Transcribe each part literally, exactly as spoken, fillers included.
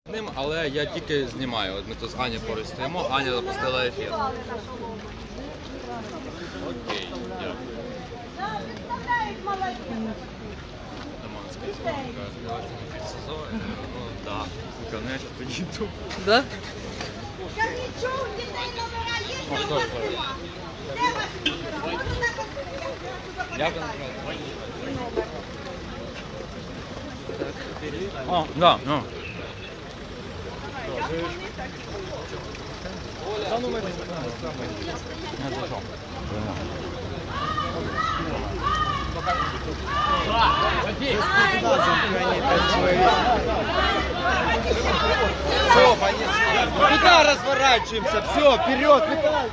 Ним, але я тільки знімаю. От ми тут з Ані поруч стоїмо, Аня запустила ефір. Окей, дякую. Даманська зйомка, співачка під сезон. Ну, так, конечно, поїду. Да? Як вона? А, да, ну. Все, куда разворачиваемся? Все, вперед, вперед.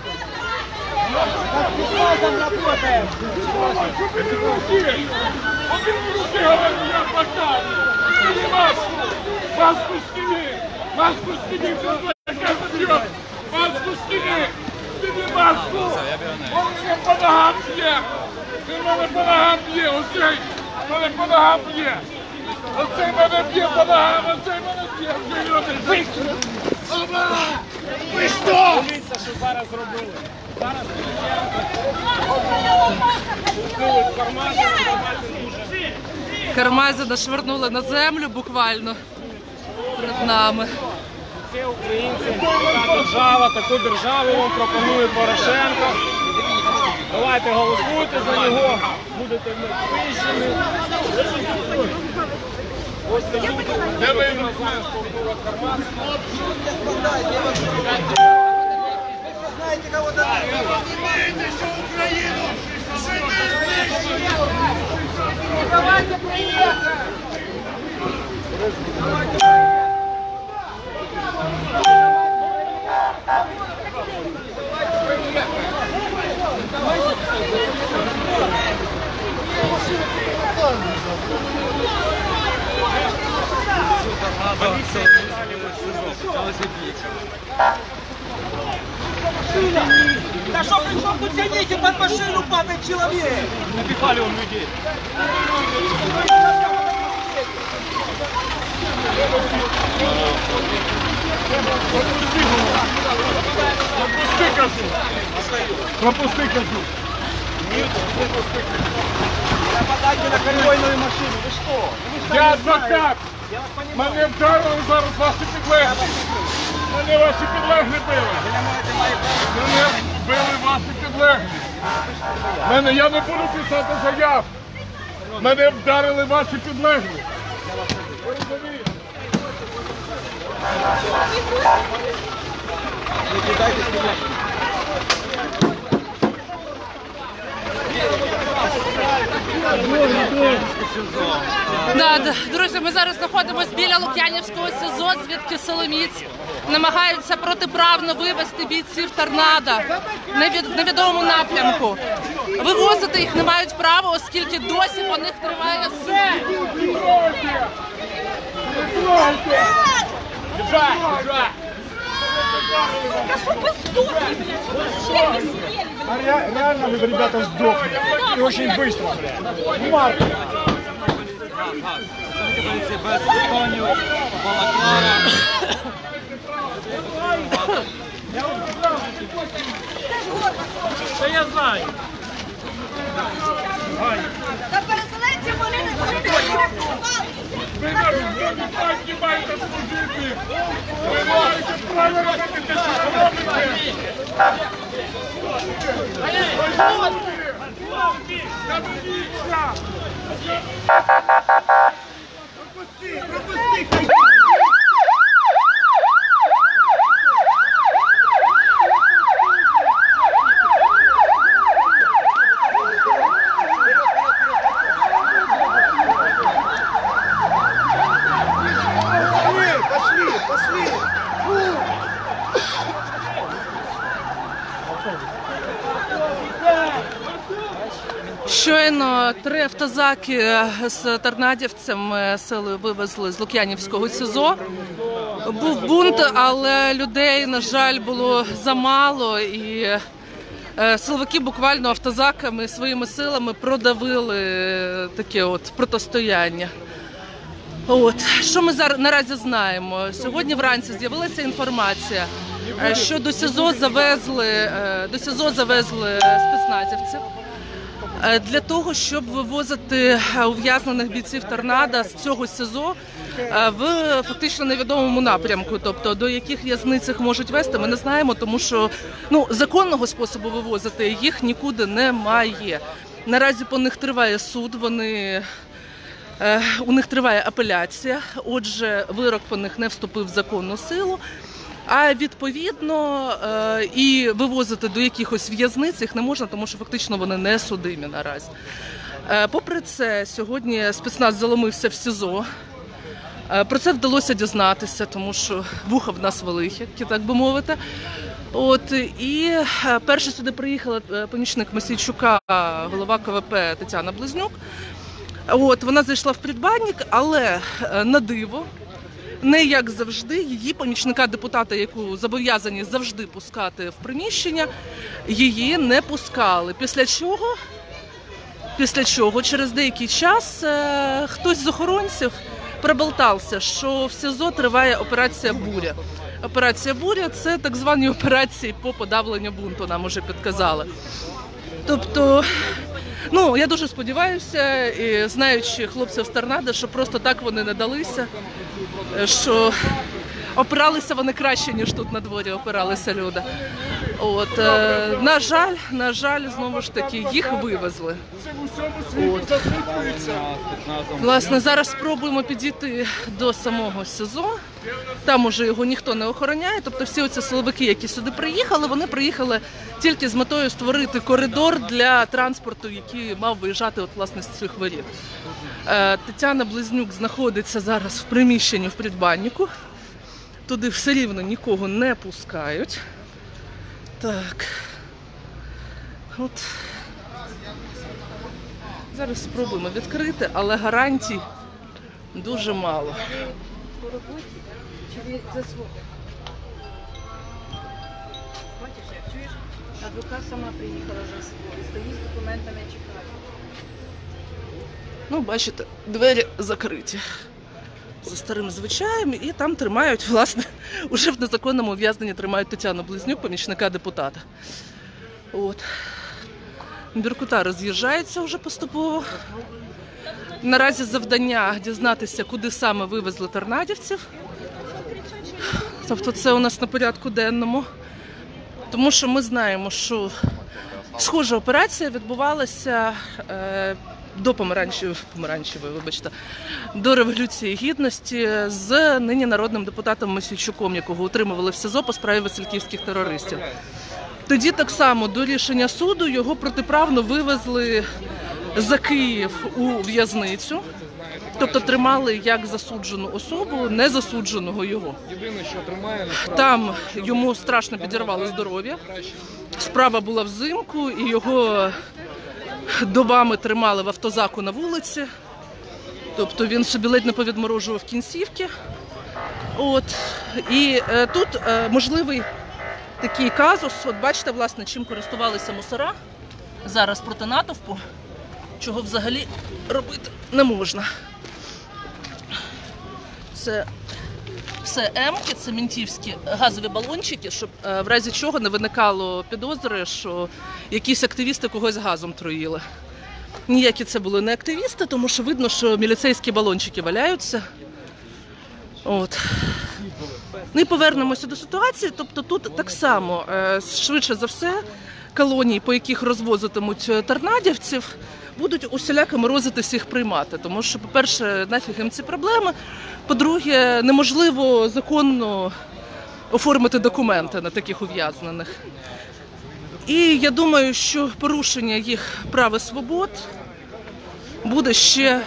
Как работаем. Маску сними! Маску сними! Маску сними! Сними маску! Он мне по ногам б'є! Він мене по ногам б'є! Оцей мене по ногам б'є! Оцей мене б'є по ногам! Оцей мене б'є! Вийшли! Ви що? Дивіться, що зараз робили! Зараз Кармазіна швирнули на землю буквально перед нами. Це українці, така держава, таку державу вам пропонує Порошенко. Давайте голосуйте за нього, будете вищими. Ось це люди, де ви зараз повторювати Кармазіна. Знаете, кого там? Понимаете, что Украину давайте приехать! Да что при чем тут тяните под машину падает человек? Напихали он людей. Пропусти, кажу. Пропусти, кажу. Нападайте на конвойную машину, вы что? Я адвокат. Мене вдарили зараз ваші підлеглі. Мене ваші підлеглі били. Мене били ваші підлеглі. Мене, я не буду писати заяв. Мене вдарили ваші підлеглі. Ви розумієте? Да, да. Друзі, ми зараз знаходимося біля Лук'янівського СІЗО, звідки силоміць намагаються протиправно вивезти бійців торнадо на від- невідомому напрямку. Вивозити їх не мають права, оскільки досі по них триває суд. А ре- реально вы, ребята, сдохли. И очень быстро, блядь. Ну, Марк. Поліція без бетонів, балаклава. Це я знаю. Та переселенці вони не працювали. Ви не так маєте служити. Ви маєте право робити те, що робите. Становіться! Пропусти, пропусти! Пошли, пошли! Щойно три автозаки з торнадівцями силою вивезли з Лук'янівського СІЗО. Був бунт, але людей, на жаль, було замало, і силовики буквально автозаками своїми силами продавили таке от протистояння. От, що ми зараз наразі знаємо? Сьогодні вранці з'явилася інформація, що до СІЗО завезли, до СІЗО завезли спецназівців для того, щоб вивозити ув'язнених бійців торнадо з цього СІЗО в фактично невідомому напрямку. Тобто до яких в'язниць їх можуть везти, ми не знаємо, тому що ну, законного способу вивозити їх нікуди немає. Наразі по них триває суд, вони... У них триває апеляція, отже, вирок по них не вступив в законну силу, а відповідно і вивозити до якихось в'язниць їх не можна, тому що фактично вони не судимі наразі. Попри це, сьогодні спецназ заломився в СІЗО. Про це вдалося дізнатися, тому що вуха в нас великі, так би мовити. От, і перше сюди приїхала помічник Мосійчука, голова ка ве пе Тетяна Близнюк. От, вона зайшла в предбанник, але на диво, не як завжди, її помічника депутата, яку зобов'язані завжди пускати в приміщення, її не пускали. Після чого, після чого через деякий час е, хтось з охоронців проболтався, що в СІЗО триває операція «Буря». Операція «Буря» – це так звані операції по подавленню бунту, нам уже підказали. Тобто, ну, я дуже сподіваюся, і знаючи хлопців з торнадо, що просто так вони не далися, що опиралися вони краще, ніж тут на дворі опиралися люди. От, е, на жаль, на жаль, знову ж таки, їх вивезли. От. Власне, зараз спробуємо підійти до самого СІЗО. Там уже його ніхто не охороняє. Тобто всі оці силовики, які сюди приїхали, вони приїхали тільки з метою створити коридор для транспорту, який мав виїжджати от, власне, з цих воріт. Е, Тетяна Близнюк знаходиться зараз в приміщенні в предбаннику. Туди все рівно нікого не пускають. Так. От. Зараз спробуємо відкрити, але гарантій дуже мало. По роботі? Чи ви за свого? Бачиш, як чуєш? Адвокат сама приїхала за свого. Стоїть з документами, чекає. Ну, бачите, двері закриті за старим звичаєм, і там тримають, власне, уже в незаконному ув'язненні тримають Тетяну Близнюк, помічника депутата. От. Біркута роз'їжджається вже поступово. Наразі завдання дізнатися, куди саме вивезли торнадівців. Тобто це у нас на порядку денному. Тому що ми знаємо, що схожа операція відбувалася е, до помаранчевої, помаранчевої, вибачте, до Революції Гідності з нині народним депутатом Мосійчуком, якого утримували в СІЗО по справі васильківських терористів. Тоді так само до рішення суду його протиправно вивезли за Київ у в'язницю, тобто тримали як засуджену особу, не засудженого його. Там йому страшно підірвало здоров'я, справа була взимку і його добами тримали в автозаку на вулиці, тобто він собі ледь не повідморожував кінцівки. От. І е, тут е, можливий такий казус, от бачите, власне, чим користувалися мусора зараз проти натовпу, чого взагалі робити не можна. Це все емки, це мінтівські газові балончики, щоб е, в разі чого не виникало підозри, що якісь активісти когось газом труїли. Ніякі це були не активісти, тому що видно, що міліцейські балончики валяються. От. Ну і повернемося до ситуації. Тобто тут так само, е, швидше за все, колонії, по яких розвозитимуть торнадівців, будуть усіляко морозитися їх приймати. Тому що, по-перше, нафіг їм ці проблеми. По-друге, неможливо законно оформити документи на таких ув'язнених. І я думаю, що порушення їх прав і свобод буде ще,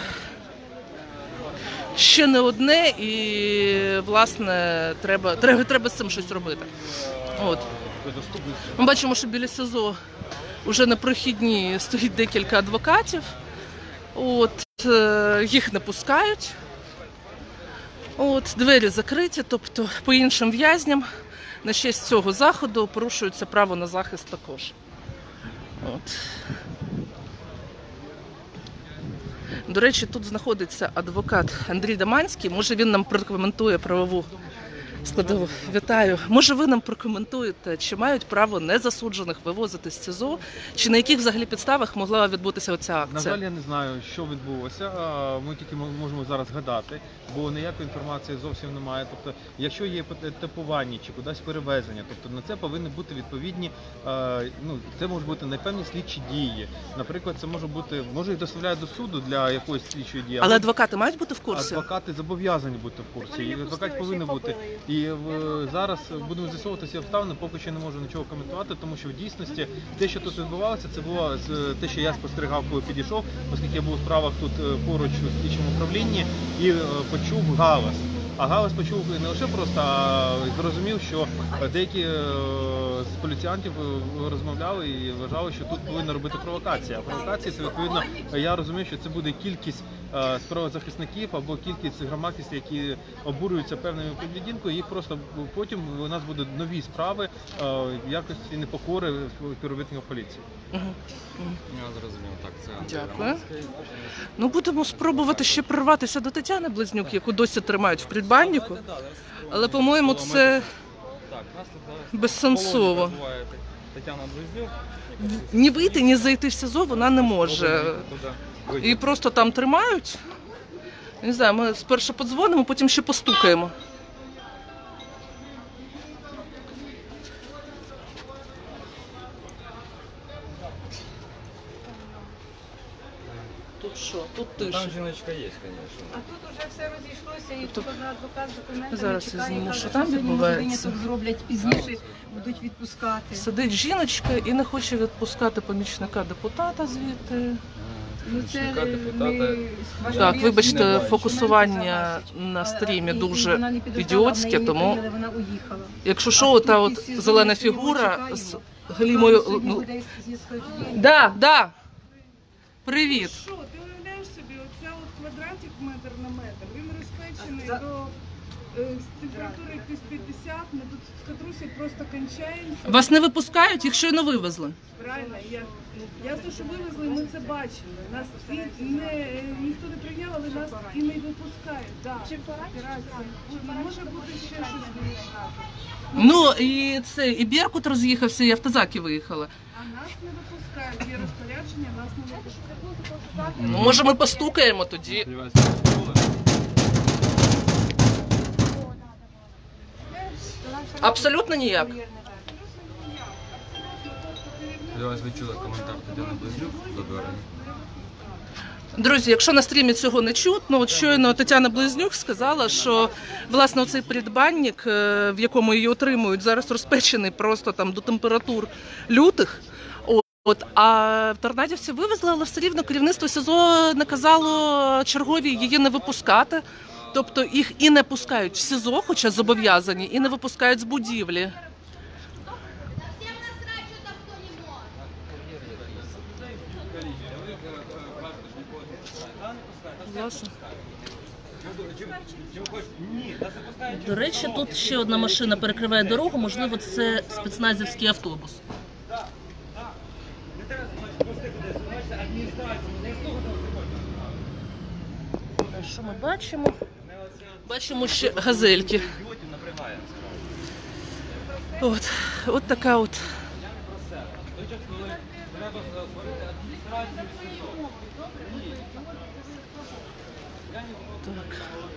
ще не одне, і, власне, треба, треба, треба з цим щось робити. От. Ми бачимо, що біля СІЗО вже на прохідні стоїть декілька адвокатів. От, їх не пускають. От, двері закриті, тобто по іншим в'язням на честь цього заходу порушується право на захист також. От. До речі, тут знаходиться адвокат Андрій Даманський. Може він нам прокоментує правову складову. Вітаю. Може ви нам прокоментуєте, чи мають право незасуджених вивозити з СІЗО, чи на яких взагалі підставах могла відбутися оця На акція? жаль, я не знаю, що відбулося. А, Ми тільки мо- можемо зараз гадати, бо ніякої інформації зовсім немає. Тобто, якщо є пот- типування чи кудись перевезення, тобто на це повинні бути відповідні, а, ну це можуть бути непевні слідчі дії. Наприклад, це може бути, може їх доставляють до суду для якоїсь слідчої дії. Але адвокати мають бути в курсі? Адвокати зобов'язані бути в курсі, і адвокат повинен бути. І в, зараз будемо з'ясовувати ці обставини, поки що не можу нічого коментувати, тому що в дійсності те, що тут відбувалося, це було з- те, що я спостерігав, коли підійшов, оскільки я був у справах тут е, поруч у слідчому управлінні і е, почув галас. А галас почув не лише просто, а зрозумів, що деякі е, з поліціянтів е, розмовляли і вважали, що тут повинна робити провокація. А провокація це відповідно, я розумію, що це буде кількість е, правозахисників або кількість громадськості, які обурюються певною поведінкою. Їх просто потім у нас будуть нові справи е, якості непокори співробітників поліції. Мгм. Мгм. Я зрозумів, так, це Андрій Дякую. Романський. Ну, будемо спробувати ще прорватися до Тетяни Близнюк, яку досі тримають в предбаннику. Але, по-моєму, це Так, нас тут зараз безсенсово. перебуває Тетяна Близнюк. Ні вийти, ні зайти в СІЗО вона не може. Туди І вийти. просто там тримають. Не знаю, ми спершу подзвонимо, потім ще постукаємо. Тут що? Тут Там тиша. жіночка є, звісно. А тут уже все розійшлося, і Тобто- тут одна адвокат з документами Зараз я чекає, зніму, каже, що там сьогодні відбувається. виняток зроблять, пізніше будуть відпускати. Сидить жіночка і не хоче відпускати помічника депутата звідти. Ну, це Помічника, ми- депутата. ваша Так, вірш- вибачте, Немає. фокусування Документи на за вас. стрімі І- і дуже вона не підозрювала, ідіотське, в неї не тому прийняли, вона уїхала. якщо А що, тут та із от СІЗО зелена ми сьогодні фігура чекаємо. з Там галімою. сьогодні ну, буде з'їздити день. Да, да. Привіт. Що, ти уявляєш собі, оця от квадратик метр на метр, він розпечений За- до е, з температури плюс п'ятдесят, ми тут в катрусі просто кончаємося. Вас не випускають, якщо й не вивезли. Правильно, я, ясно, що вивезли, ми це бачили. Нас і не, ніхто не прийняв, але нас і не випускають. Да. Операція. Може бути ще щось вирішати. Ну і це, і Беркут роз'їхався, і автозаки виїхали. А нас не випускають, є розпорядження, нас не випускають. Ну, може, ми постукаємо тоді. Сподіваюся, ви чули. Абсолютно ніяк. Сподіваюся, ви чули коментар Тетяни Близнюк до дверей. Друзі, якщо на стрімі цього не чутно, от щойно Тетяна Близнюк сказала, що власне оцей предбанник, е, в якому її отримують, зараз розпечений просто там до температур лютих. От, а торнадівці вивезли, але все рівно керівництво СІЗО наказало чергові її не випускати. Тобто їх і не пускають в СІЗО, хоча зобов'язані, і не випускають з будівлі. Власне. До речі, тут ще одна машина перекриває дорогу, можливо, це спецназівський автобус. Що ми бачимо? Бачимо ще газельки. От, от така от. Так.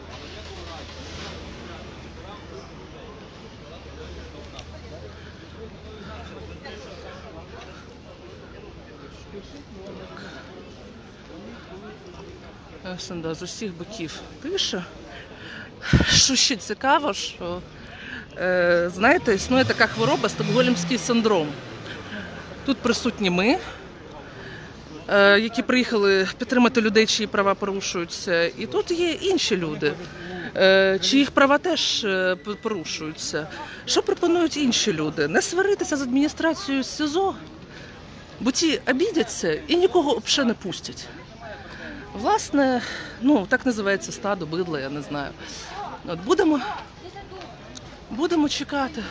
Ось, да, з усіх боків тиша. Що ще цікаво, що, е, знаєте, існує така хвороба стокгольмський синдром. Тут присутні ми, е, які приїхали підтримати людей, чиї права порушуються. І тут є інші люди, е, чиїх права теж е, порушуються. Що пропонують інші люди? Не сваритися з адміністрацією СІЗО, бо ті обідяться і нікого взагалі не пустять. Власне, ну, так називається стадо, бидло, я не знаю. От будемо, будемо чекати.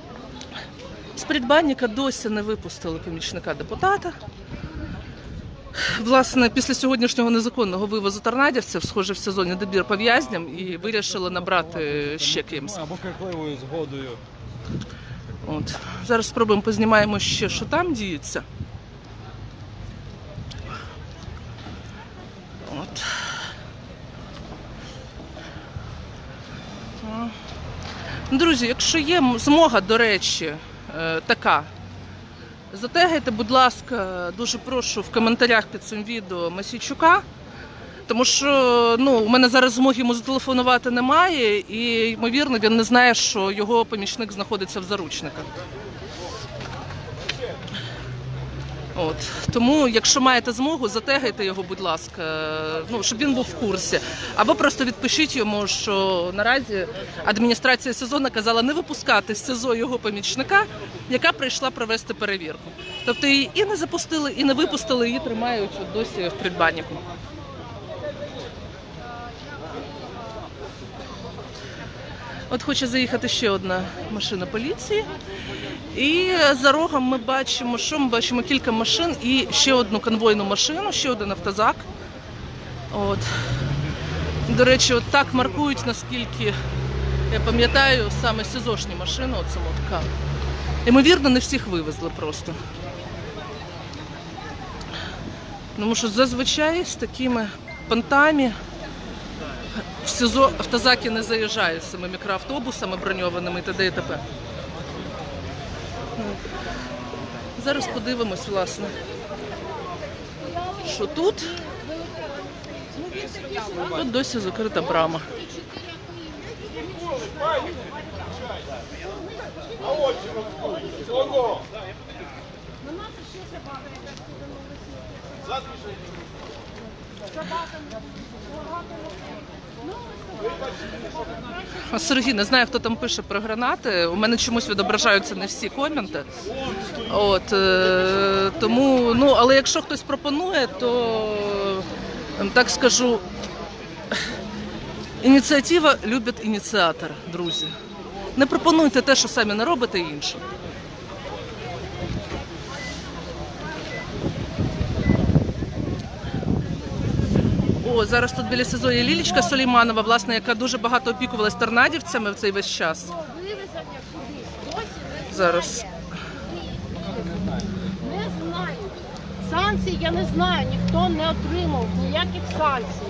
З предбанника досі не випустили помічника депутата. Власне, після сьогоднішнього незаконного вивозу торнадівців, схоже, в сезоні добір по в'язням і вирішили набрати ще кимось. Або кахливою згодою. От. Зараз спробуємо познімаємо ще, що там діється. От. Друзі, якщо є змога, до речі, така, затегайте, будь ласка, дуже прошу в коментарях під цим відео Мосійчука, тому що ну, у мене зараз змоги йому зателефонувати немає і, ймовірно, він не знає, що його помічник знаходиться в заручниках. От. Тому, якщо маєте змогу, затегайте його, будь ласка, ну, щоб він був в курсі. Або просто відпишіть йому, що наразі адміністрація СИЗО наказала не випускати з СИЗО його помічника, яка прийшла провести перевірку. Тобто її і не запустили, і не випустили, її тримають от досі в предбаннику. От хоче заїхати ще одна машина поліції. І за рогом ми бачимо, що ми бачимо кілька машин і ще одну конвойну машину, ще один автозак. От. До речі, от так маркують, наскільки я пам'ятаю, саме СИЗОшні машини, оце така. Ймовірно, не всіх вивезли просто. Тому що зазвичай з такими понтами в СИЗО автозаки не заїжджають з цими мікроавтобусами броньованими і т.д. і т.п. Зараз подивимось, власне, що тут. Тут досі закрита брама. Сергій, не знаю, хто там пише про гранати. У мене чомусь відображаються не всі коменти. От, е, тому, ну, але якщо хтось пропонує, то, так скажу, ініціатива любить ініціатор, друзі. Не пропонуйте те, що самі не робите, інше. О, зараз тут біля СИЗО є Лілічка Сулейманова, власне, яка дуже багато опікувалась торнадівцями в цей весь час. Зараз. Не знаю. Санкцій я не знаю, ніхто не отримав ніяких санкцій.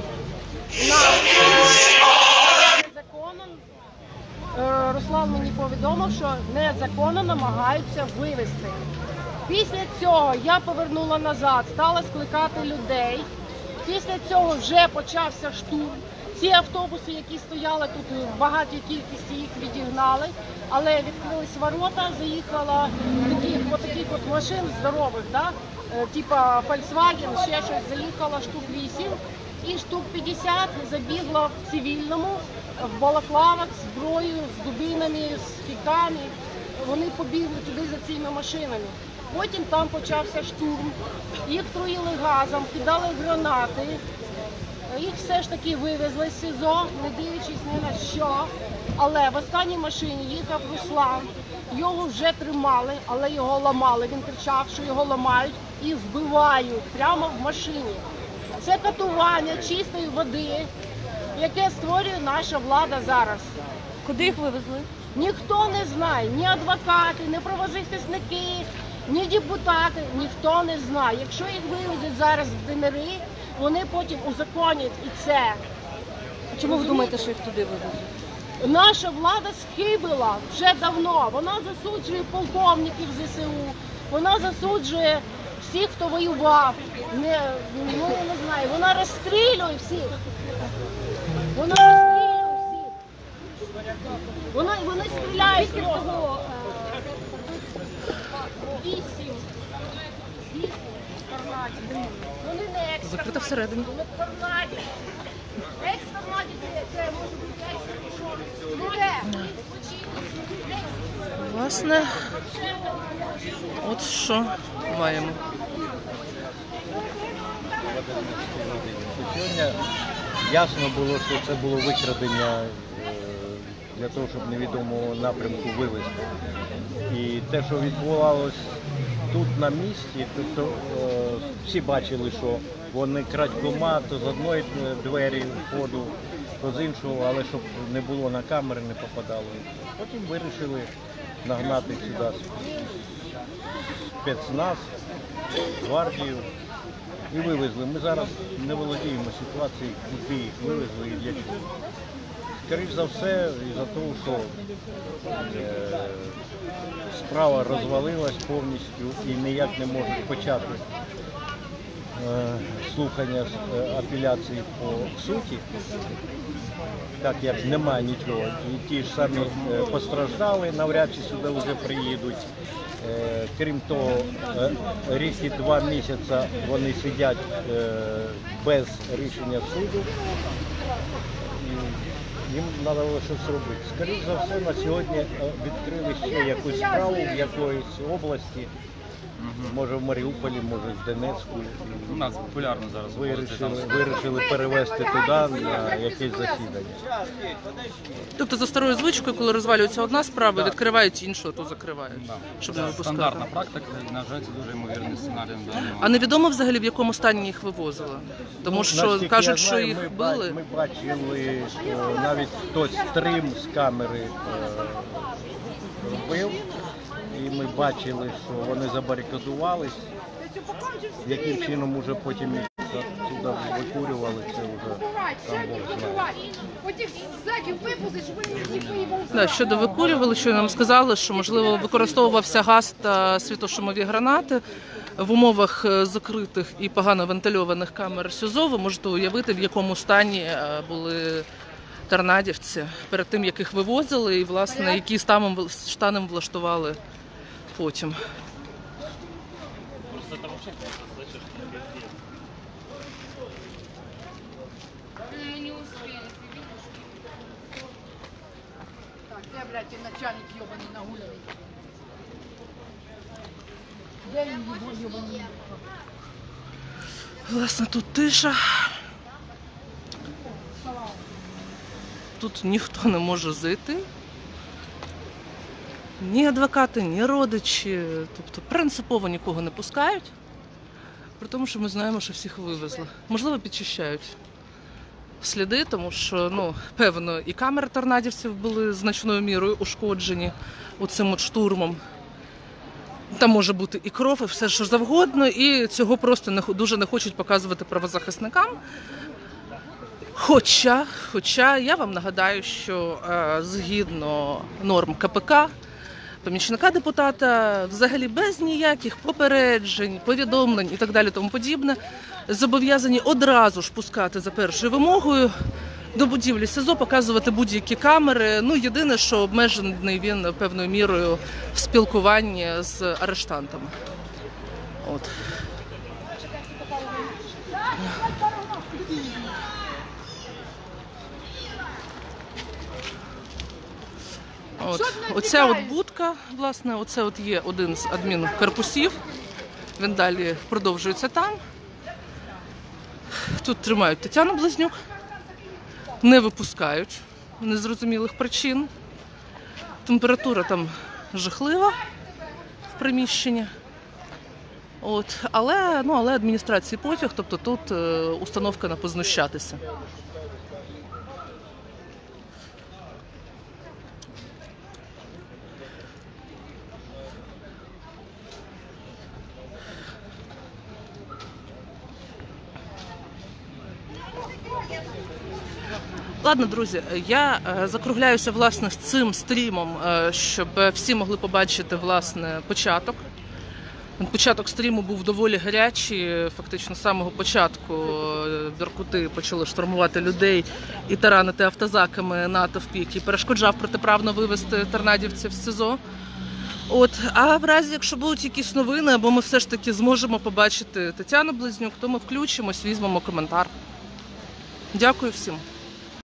Незаконно, Руслан мені повідомив, що незаконно намагаються вивезти. Після цього я повернула назад, стала скликати людей. Після цього вже почався штурм. Ці автобуси, які стояли тут, в багатій кількості їх відігнали, але відкрились ворота, заїхало таких, от таких от машин здорових, да? Типа Volkswagen, ще щось, заїхало штук вісім, і штук п'ятдесят забігло в цивільному, в балаклавах, з зброєю, з дубинами, з фіками. Вони побігли туди за цими машинами. Потім там почався штурм, їх труїли газом, кидали гранати, їх все ж таки вивезли з СИЗО, не дивлячись ні на що. Але в останній машині їхав Руслан, його вже тримали, але його ламали. Він кричав, що його ламають і вбивають прямо в машині. Це катування чистої води, яке створює наша влада зараз. Куди їх вивезли? Ніхто не знає, ні адвокати, ні правозахисники, ні депутати, ніхто не знає. Якщо їх вивезуть зараз в ДНРи, вони потім узаконять і це. Чому ви думаєте, що їх туди вивезуть? Наша влада схибила вже давно. Вона засуджує полковників ЗСУ, вона засуджує всіх, хто воював. Не, ну, я не знаю, вона розстрілює всіх. Вона розстрілює всіх. Вона, вони стріляють всього. Вісім. Вісім торнадів. Вони не екстернадів. Закрита всередині. Вони торнадів. Екстернадів це може бути екстернадів. Власне, от що маємо. Сьогодні ясно було, що це було викрадення для того, щоб невідомого напрямку вивезти. І те, що відбувалося тут на місці, тобто всі бачили, що вони крадькома, то з одної двері входу, то з іншого, але щоб не було на камери, не попадало. Потім вирішили нагнати сюди спецназ, гвардію і вивезли. Ми зараз не володіємо ситуацією, куди їх вивезли і для чого. Скоріше за все, із-за того, що е, справа розвалилась повністю і ніяк не можуть почати е, слухання е, апеляції по суті, так як немає нічого. І ті ж самі е, постраждали, навряд чи сюди вже приїдуть. Е, крім того, е, рік і два місяці вони сидять е, без рішення суду. Їм треба було щось робити. Скоріше за все, на сьогодні відкрили ще якусь справу в якоїсь області, може в Маріуполі, може в Донецьку. У нас популярно зараз. Вирішили, вирішили перевезти туди на якесь засідання. Тобто за старою звичкою, коли розвалюється одна справа, відкривають іншу, а то закривають, щоб не Це випускати. стандартна практика, і, на жаль, це дуже ймовірний сценарій. в даний момент. А невідомо взагалі, в якому стані їх вивозили? Тому що Наскільки кажуть, я знаю, що ми їх ба- били. Ми бачили, що навіть хтось стрім з камери е, робив, і ми бачили, що вони забарикадувались. Яким чином уже потім їх сюди викурювали, це вже там Бог знає. Да, щодо викурювали, що нам сказали, що, можливо, використовувався газ та світошумові гранати. В умовах е, закритих і погано вентильованих камер СІЗО ви можете уявити, в якому стані е, були торнадівці перед тим, як їх вивозили, і, власне, які станом, штаном влаштували потім. Так, де, блядь, ти начальник йобаний нагуляний? Де він йобаний? Власне, тут тиша. Тут ніхто не може зайти. Ні адвокати, ні родичі. Тобто принципово нікого не пускають. При тому, що ми знаємо, що всіх вивезли. Можливо, підчищають сліди, тому що, ну, певно, і камери торнадівців були значною мірою ушкоджені оцим от штурмом. Там може бути і кров, і все, що завгодно, і цього просто не, дуже не хочуть показувати правозахисникам. Хоча, хоча я вам нагадаю, що е, згідно норм КПК, помічника депутата взагалі без ніяких попереджень, повідомлень і так далі тому подібне, зобов'язані одразу ж пускати за першою вимогою до будівлі СІЗО, показувати будь-які камери. Ну, єдине, що обмежений він певною мірою в спілкуванні з арештантами. От. От. Оця от будка, власне, оце от є один з адмінкорпусів. Він далі продовжується там. Тут тримають Тетяну Близнюк. Не випускають незрозумілих причин. Температура там жахлива в приміщенні. От. Але, ну, але адміністрації пофіг, тобто тут е, установка на познущатися. Ладно, друзі, я закругляюся, власне, з цим стрімом, щоб всі могли побачити, власне, початок. Початок стріму був доволі гарячий, фактично з самого початку беркути почали штурмувати людей і таранити автозаками натовп, який перешкоджав протиправно вивезти торнадівців з СІЗО. От, а в разі, якщо будуть якісь новини, або ми все ж таки зможемо побачити Тетяну Близнюк, то ми включимось, візьмемо коментар. Дякую всім.